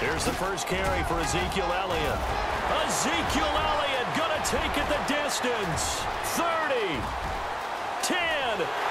Here's the first carry for Ezekiel Elliott. Ezekiel Elliott going to take it the distance. 30, 10,